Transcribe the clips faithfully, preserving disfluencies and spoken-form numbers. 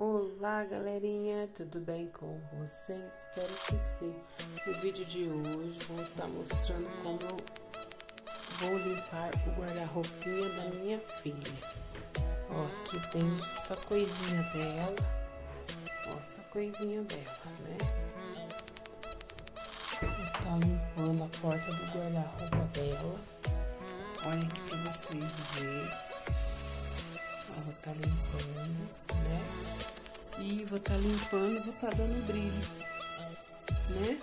Olá galerinha, tudo bem com vocês? Espero que sim. No vídeo de hoje vou estar mostrando como eu vou limpar o guarda-roupinha da minha filha. Ó, aqui tem só coisinha dela. Ó, só coisinha dela, né? Vou estar limpando a porta do guarda-roupa dela. Olha aqui pra vocês verem. Ó, vou estar limpando, né? E vou estar limpando, vou estar dando brilho, né?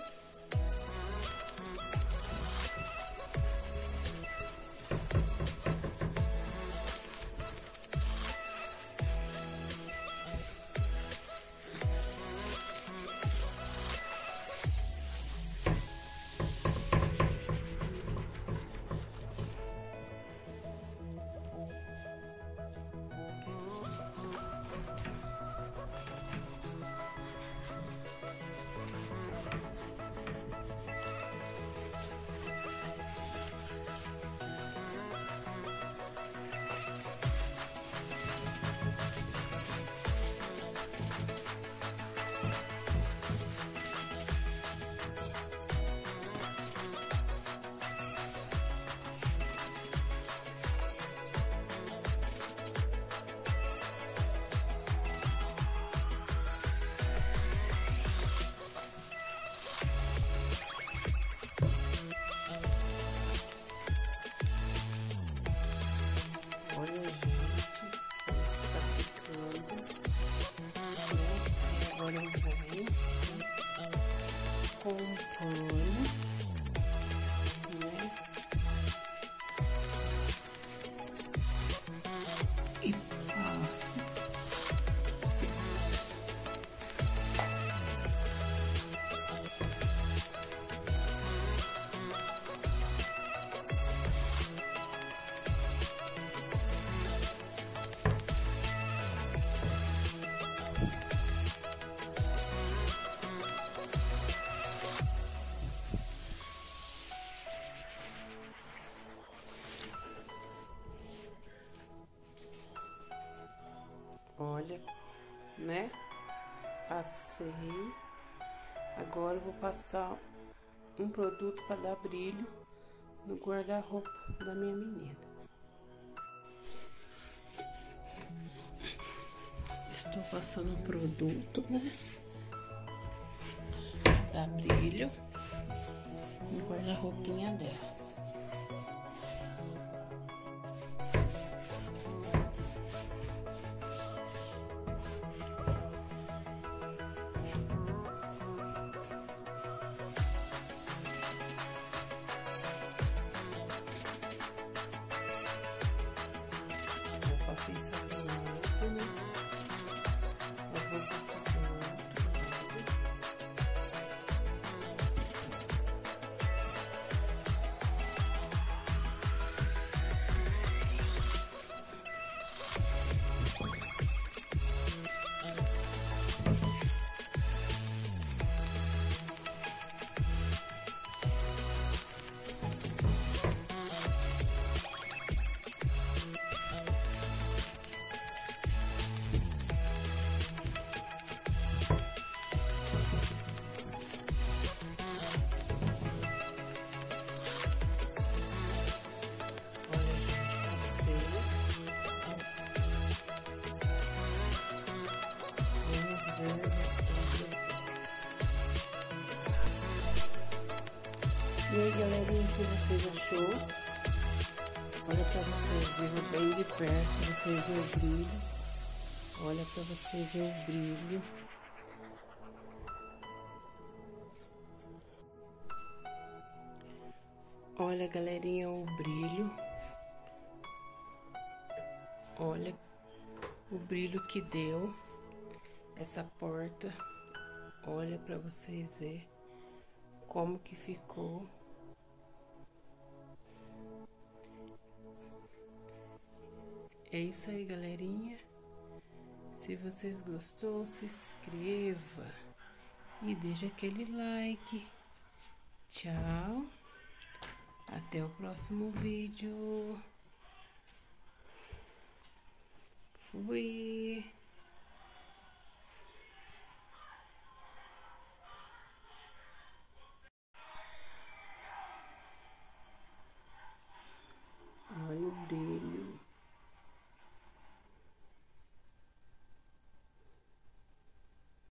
Olha, gente, está ficando, né? Agora eu vou com um pano, né? E passo. Olha, né? Passei. Agora eu vou passar um produto para dar brilho no guarda-roupa da minha menina. Estou passando um produto, né? Para dar brilho no guarda-roupinha dela. Passei isso aqui no outro, né? Eu vou passar pro outro lado. E aí, galerinha, o que vocês achou? Olha pra vocês verem bem de perto, vocês verem o brilho. Olha pra vocês verem o brilho. Olha, galerinha, o brilho. Olha o brilho que deu essa porta. Olha pra vocês verem como que ficou. É isso aí, galerinha. Se vocês gostou, se inscreva e deixa aquele like. Tchau. Até o próximo vídeo. Fui.